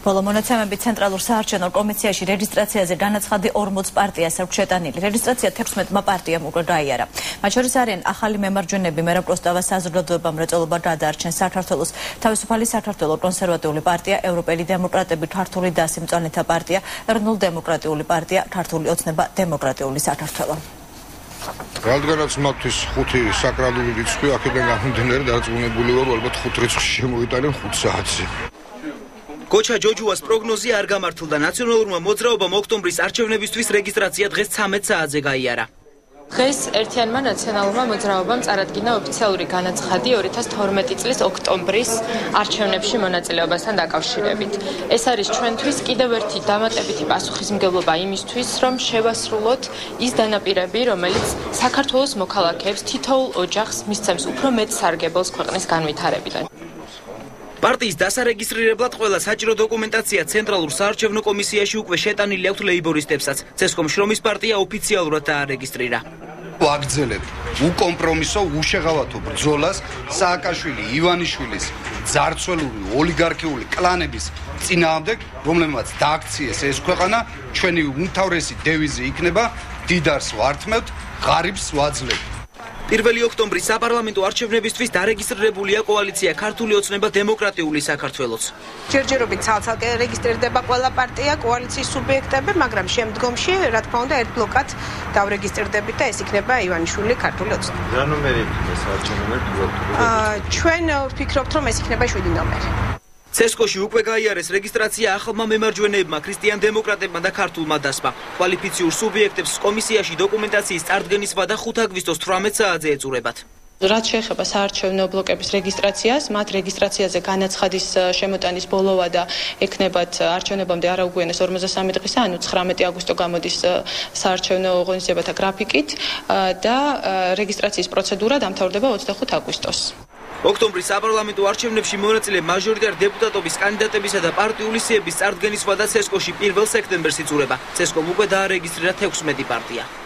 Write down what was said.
ბოლო მონოცემებით ცენტრალურ საარჩევნო კომისიაში რეგისტრაციაზე განაცხადი 40 პარტიას აქვს შეტანილი. რეგისტრაცია 16-მა პარტიამ უკვე გაიარა. მათ შორის არიან ახალი მემარჯვენეები, მერაბ, კოსტავას, საზოგადოება, მრეწველობა, გადაარჩენს, საქართველოს, თავისუფალი საქართველო, კონსერვატიული პარტია, ევროპელი დემოკრატები, ქართული და სიმწვანეთა პარტია, ეროვნულ-დემოკრატიული პარტია, ქართული ოცნება, დემოკრატიული საქართველო. რადგანაც მათთვის 5 საკრალური რიცხვი აქედან გამომდინარე დარწმუნებული ვარ, ალბათ 5 რიცხვში შემოიტანენ 5 საათზე. კოჩა ჯოჯუას პროგნოზი არ გამართლდა. ნაციონალურმა მოძრაობამ ოქტომბრის არჩევნებისთვის რეგისტრაცია დღეს 13 საათზე გაიარა. დღეს ერთიანმა ნაციონალურმა მოძრაობამ წარადგინა ოფიციალური განაცხადი 2012 წლის ოქტომბრის არჩევნებში მონაწილეობასთან დაკავშირებით. ეს არის ჩვენთვის კიდევ ერთი დამატებითი პასუხისმგებლობა იმისთვის, რომ შევასრულოთ ის დანაპირები, რომელიც საქართველოს მოქალაქეებს თითოეულ ოჯახს მისცემს უფრო მეტ სარგებელს ქვეყნის განვითარებიდან. პარტიის დასარეგისტრირებლად ყველა საჭირო დოკუმენტაცია ცენტრალურ საარჩევნო კომისიაში უკვე შეტანილი აქვს ლეიბორისტებსაც. ცესკომ შრომის პარტია ოფიციალურად დაარეგისტრირა. ვაგრძელებ უკომპრომისო უშეღავათო ბრძოლას სააკაშვილი ივანიშვილის ძარცველური ოლიგარქიული კლანების წინააღმდეგ, რომლებმაც დააქციეს ეს ქვეყანა. ჩვენი უმთავრესი დევიზი იქნება დიდარს ვართმევთ, ღარიბს ვაძლევთ. 1 ოქტომბრის საპარლამენტო არჩევნებისთვის დარეგისტრირებულია კოალიცია ქართული ოცნება დემოკრატიული საქართველოს. ჯერჯერობით ცალ-ცალკე რეგისტრირდება ყველა პარტია, კოალიციის სუბიექტები, მაგრამ შემდგომში, რა თქმა უნდა, ერთ ბლოკად დავრეგისტრირდებით და ეს იქნება ივანიშვილი ქართული ოცნება. რა ნომერი იქნება საარჩევნო ნომერი? ჩვენ ვფიქრობთ, რომ ეს იქნება 7 ნომერი. ცესკოში უკვე გაიარეს რეგისტრაცია ახალმა მემარჯვენეებმა, ქრისტიან დემოკრატებმა და ქართულმა დასმა. კვალიფიციურ სუბიექტებს კომისიაში დოკუმენტაციის წარდგენის ვადა 5 აგვისტოს 18 საათზე ეწურებათ. რაც შეეხება საარჩევნო ბლოკების რეგისტრაციას, მათ რეგისტრაციაზე განაცხადის შემოტანის ბოლოვა და ექნებათ არჩევნებამდე არ აუგვიანეს 43 დღისა, ანუ 19 აგვისტო გამოდის საარჩევნო ღონისძიებათა გრაფიკით და რეგისტრაციის პროცედურა დამთავრდება 25 აგვისტოს. ოქტომბრის საპარლამენტო არჩევნებში მონაწილე მაჟორიტარ დეპუტატობის კანდიდატებისა და პარტიული სიების წარდგენის ვადა ცესკოში 1 სექტემბერს იწურება. ცესკომ უკვე დაარეგისტრირა 16 პარტია.